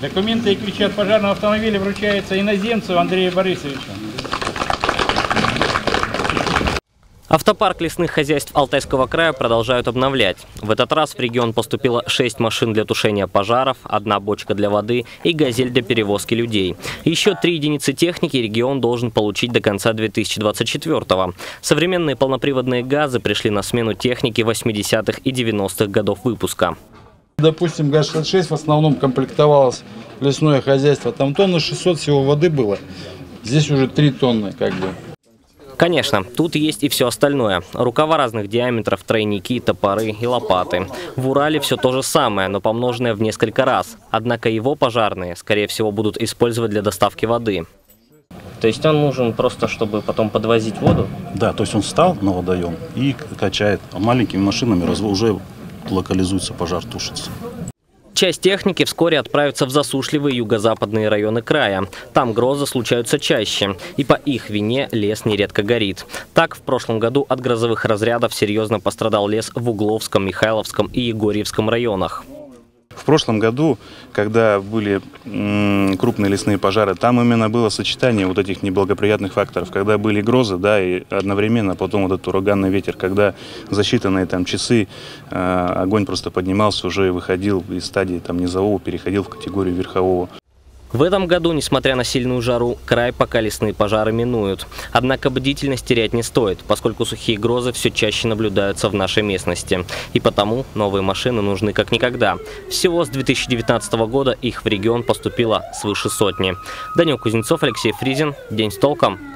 Документы и ключи от пожарного автомобиля вручаются иноземцу Андрею Борисовичу. Автопарк лесных хозяйств Алтайского края продолжают обновлять. В этот раз в регион поступило 6 машин для тушения пожаров, 1 бочка для воды и газель для перевозки людей. Еще 3 единицы техники регион должен получить до конца 2024-го. Современные полноприводные газы пришли на смену технике 80-х и 90-х годов выпуска. Допустим, ГАЗ-66 в основном комплектовалось лесное хозяйство. Там тонны 600 всего воды было. Здесь уже 3 тонны как бы. Конечно, тут есть и все остальное. Рукава разных диаметров, тройники, топоры и лопаты. В Урале все то же самое, но помноженное в несколько раз. Однако его пожарные, скорее всего, будут использовать для доставки воды. То есть он нужен просто, чтобы потом подвозить воду? Да, то есть он встал на водоем и качает. А маленькими машинами уже локализуется пожар, тушится. Часть техники вскоре отправится в засушливые юго-западные районы края. Там грозы случаются чаще, и по их вине лес нередко горит. Так, в прошлом году от грозовых разрядов серьезно пострадал лес в Угловском, Михайловском и Егорьевском районах. В прошлом году, когда были крупные лесные пожары, там именно было сочетание вот этих неблагоприятных факторов. Когда были грозы, да, и одновременно потом вот этот ураганный ветер, когда за считанные там часы огонь просто поднимался, уже выходил из стадии там низового, переходил в категорию верхового. В этом году, несмотря на сильную жару, край пока лесные пожары минуют. Однако бдительность терять не стоит, поскольку сухие грозы все чаще наблюдаются в нашей местности. И потому новые машины нужны как никогда. Всего с 2019 года их в регион поступило свыше 100. Данил Кузнецов, Алексей Фризин. День с толком.